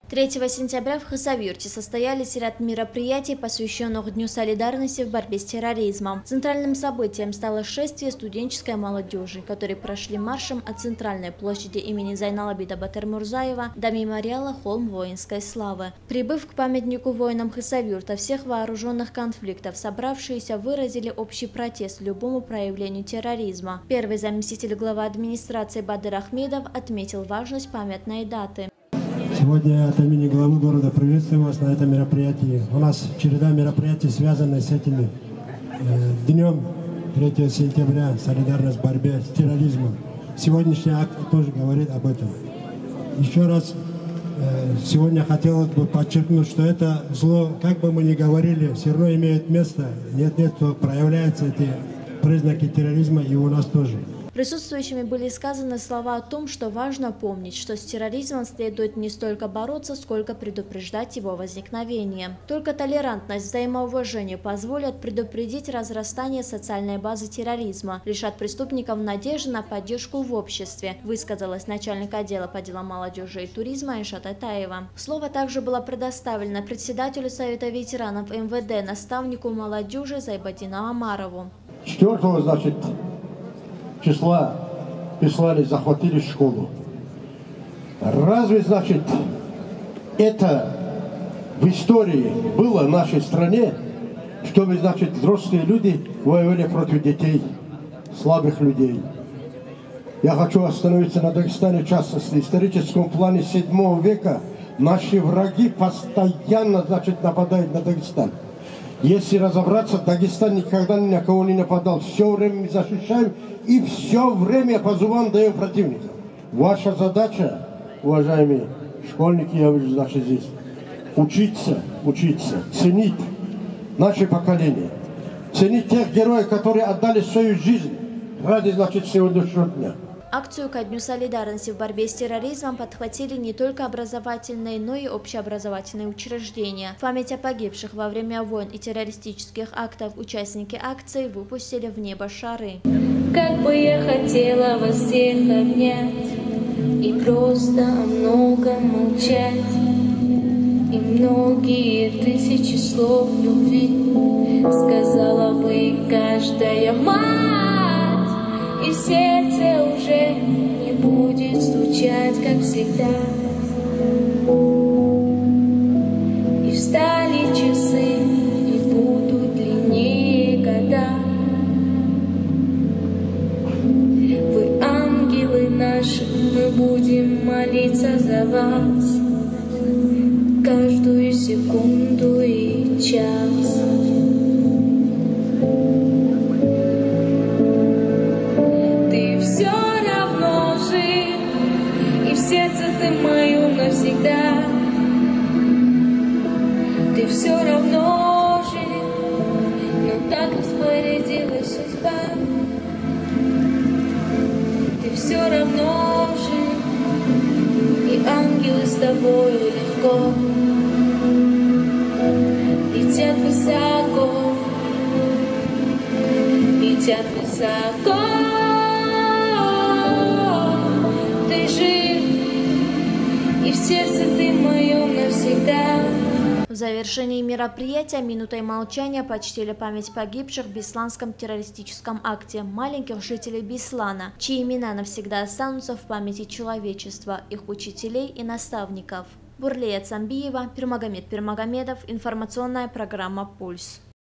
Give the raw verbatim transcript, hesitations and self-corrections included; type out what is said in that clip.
третьего сентября в Хасавюрте состоялись ряд мероприятий, посвященных Дню солидарности в борьбе с терроризмом. Центральным событием стало шествие студенческой молодежи, которые прошли маршем от центральной площади имени Зайнала-Абида Батыр-Мурзаева до мемориала «Холм воинской славы». Прибыв к памятнику воинам Хасавюрта всех вооруженных конфликтов, собравшиеся выразили общий протест любому проявлению терроризма. Первый заместитель главы администрации Бадыр Ахмедов отметил важность памятной даты. Сегодня от имени главы города приветствую вас на этом мероприятии. У нас череда мероприятий, связанных с этим э, днем третьего сентября, солидарность в борьбе с терроризмом. Сегодняшний акт тоже говорит об этом. Еще раз э, сегодня хотелось бы подчеркнуть, что это зло, как бы мы ни говорили, все равно имеет место. Нет-нет, то проявляются эти признаки терроризма и у нас тоже. Присутствующими были сказаны слова о том, что важно помнить, что с терроризмом следует не столько бороться, сколько предупреждать его возникновение. Только толерантность, взаимоуважение позволят предупредить разрастание социальной базы терроризма, лишат преступников надежды на поддержку в обществе, высказалась начальник отдела по делам молодежи и туризма Айшат Атаева. Слово также было предоставлено председателю Совета ветеранов эм вэ дэ, наставнику молодежи Зайбадину Амарову. Четвертого, значит, числа прислали, захватили школу. Разве, значит, это в истории было в нашей стране, чтобы, значит, взрослые люди воевали против детей, слабых людей? Я хочу остановиться на Дагестане, в частности, в историческом плане седьмого века наши враги постоянно, значит, нападают на Дагестан. Если разобраться, Дагестан никогда ни на кого не нападал. Все время мы защищаем и все время по зубам даем противника. Ваша задача, уважаемые школьники, я вижу, значит, здесь, учиться, учиться, ценить наше поколение, ценить тех героев, которые отдали свою жизнь ради, значит, сегодняшнего дня. Акцию ко Дню солидарности в борьбе с терроризмом подхватили не только образовательные, но и общеобразовательные учреждения. В память о погибших во время войн и террористических актов участники акции выпустили в небо шары. Как бы я хотела вас всех обнять и просто о многом молчать, и многие тысячи слов любви сказала бы каждая мать, и сердце уже не будет стучать, как всегда. И встали часы, и будут длиннее года. Вы ангелы наши, мы будем молиться за вас каждую секунду и час. Сердце ты мое навсегда, ты все равно жив, но так распорядилась судьба. Ты все равно жив, и ангелы с тобою легко летят высоко, летят высоко. Ты жив, и в сердце ты моем навсегда. В завершении мероприятия минутой молчания почтили память погибших в Бесланском террористическом акте маленьких жителей Беслана, чьи имена навсегда останутся в памяти человечества, их учителей и наставников. Бурлея Цамбиева, Пирмагомед Пирмагомедов, информационная программа «Пульс».